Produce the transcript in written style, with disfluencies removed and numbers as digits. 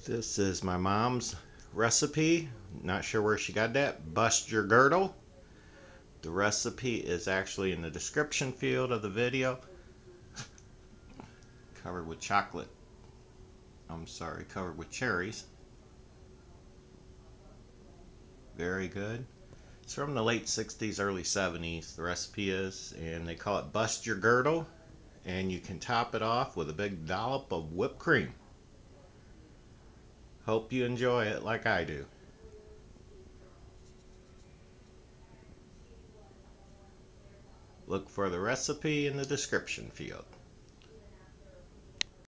This is my mom's recipe. Not sure where she got that. Bust your girdle. The recipe is actually in the description field of the video. Covered with chocolate. Covered with cherries. Very good. It's from the late 60s, early 70s, the recipe is, and they call it Bust Your Girdle, and you can top it off with a big dollop of whipped cream. Hope you enjoy it like I do. Look for the recipe in the description field.